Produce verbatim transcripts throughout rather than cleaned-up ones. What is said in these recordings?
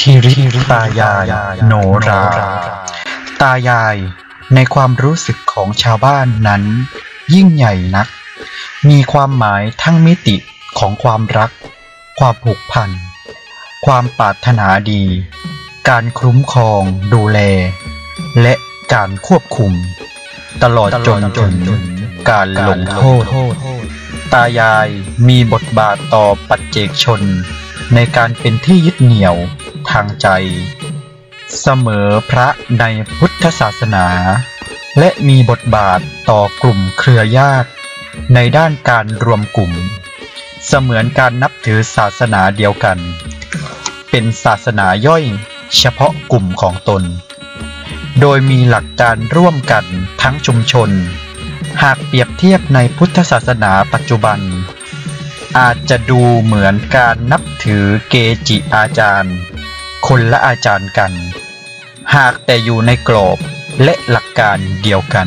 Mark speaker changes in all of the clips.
Speaker 1: ทิริตายายโนราตายายในความรู้สึกของชาวบ้านนั้นยิ่งใหญ่นักมีความหมายทั้งมิติของความรักความผูกพันความปรารถนาดีการคุ้มครองดูแลและการควบคุมตลอดจนจนการลงโทษตายายมีบทบาทต่อปัจเจกชนในการเป็นที่ยึดเหนี่ยวทางใจเสมอพระในพุทธศาสนาและมีบทบาทต่อกลุ่มเครือญาติในด้านการรวมกลุ่มเสมือนการนับถือศาสนาเดียวกันเป็นศาสนาย่อยเฉพาะกลุ่มของตนโดยมีหลักการร่วมกันทั้งชุมชนหากเปรียบเทียบในพุทธศาสนาปัจจุบันอาจจะดูเหมือนการนับถือเกจิอาจารย์คนละอาจารย์กันหากแต่อยู่ในกรอบและหลักการเดียวกัน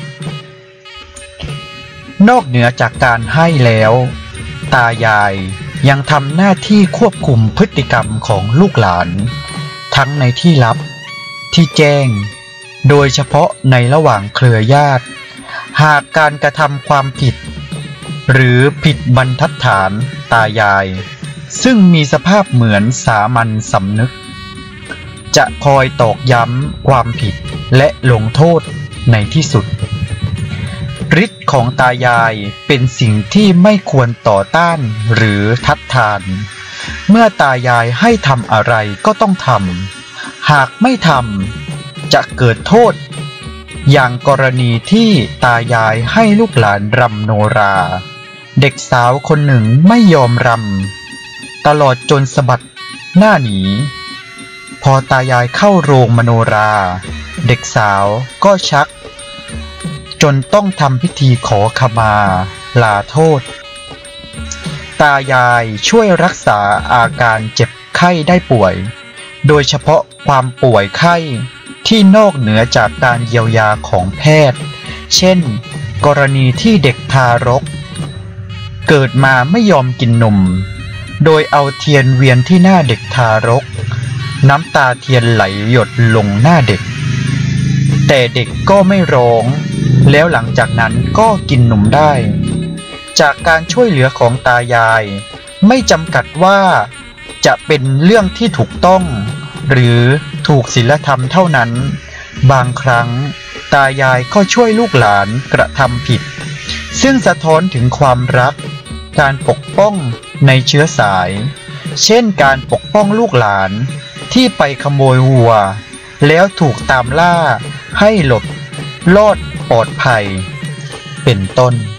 Speaker 1: นอกเหนือจากการให้แล้วตายายยังทำหน้าที่ควบคุมพฤติกรรมของลูกหลานทั้งในที่ลับที่แจ้งโดยเฉพาะในระหว่างเครือญาติหากการกระทำความผิดหรือผิดบรรทัดฐานตายายซึ่งมีสภาพเหมือนสามัญสำนึกจะคอยตอกย้ำความผิดและลงโทษในที่สุดฤทธิ์ของตายายเป็นสิ่งที่ไม่ควรต่อต้านหรือทัดทานเมื่อตายายให้ทำอะไรก็ต้องทำหากไม่ทำจะเกิดโทษอย่างกรณีที่ตายายให้ลูกหลานรำโนราเด็กสาวคนหนึ่งไม่ยอมรำตลอดจนสะบัดหน้าหนีพอตายายเข้าโรงมโนราเด็กสาวก็ชักจนต้องทำพิธีขอขมาลาโทษตายายช่วยรักษาอาการเจ็บไข้ได้ป่วยโดยเฉพาะความป่วยไข้ที่นอกเหนือจากการเยียวยาของแพทย์เช่นกรณีที่เด็กทารกเกิดมาไม่ยอมกินนมโดยเอาเทียนเวียนที่หน้าเด็กทารกน้ำตาเทียนไหลหยดลงหน้าเด็กแต่เด็กก็ไม่ร้องแล้วหลังจากนั้นก็กินนมได้จากการช่วยเหลือของตายายไม่จำกัดว่าจะเป็นเรื่องที่ถูกต้องหรือถูกศีลธรรมเท่านั้นบางครั้งตายายก็ช่วยลูกหลานกระทำผิดซึ่งสะท้อนถึงความรักการปกป้องในเชื้อสายเช่นการปกป้องลูกหลานที่ไปขโมยวัวแล้วถูกตามล่าให้หลบรอดปลอดภัยเป็นต้น